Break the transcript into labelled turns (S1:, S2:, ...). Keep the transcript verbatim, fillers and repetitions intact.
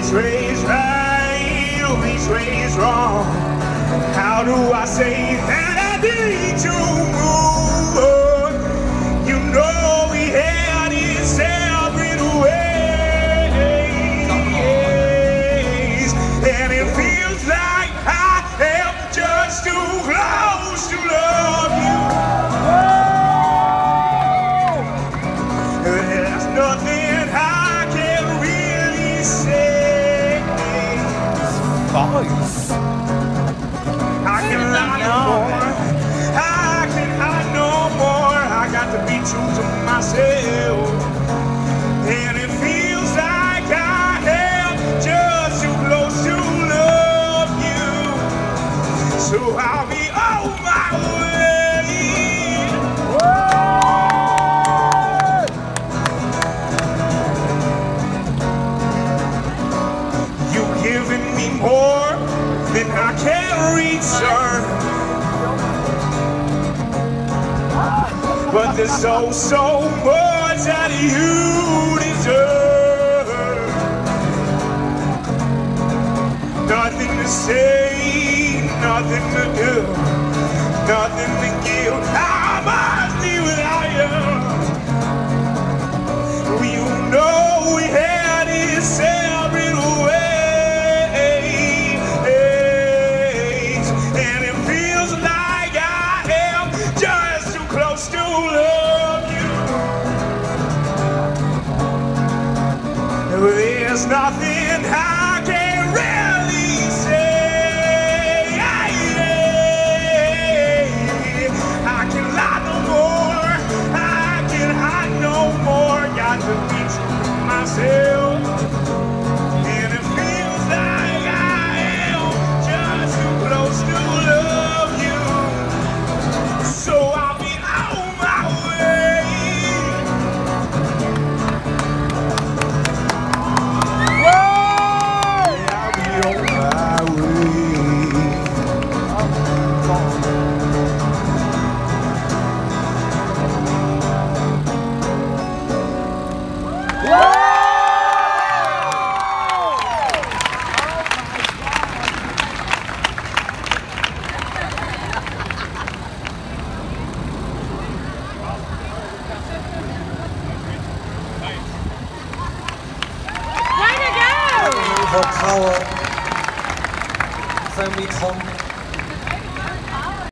S1: Which way is right, which way is wrong? How do I say that I need to move on? You know we had it separate ways, and it feels like I am just too close to love you. There's nothing I can really say.
S2: Voice.
S1: I can lie no more. I can hide no more. I got to be true to myself. And it feels like I am just too close to love you. So I'll be on my way. You've given me more than I can return, but there's so, so much that you deserve. Nothing to say, nothing to do, nothing to give. I must be without you. You know we had it separate ways, and it feels like I am just too close to love you. There's nothing I can really say. I can lie no more. I can hide no more. Got to be true to myself. And it feels like I am just too close to love you. So I'll be on my way. I'll be on my way.
S3: Way to go!
S2: พวกเขาเคยมีคม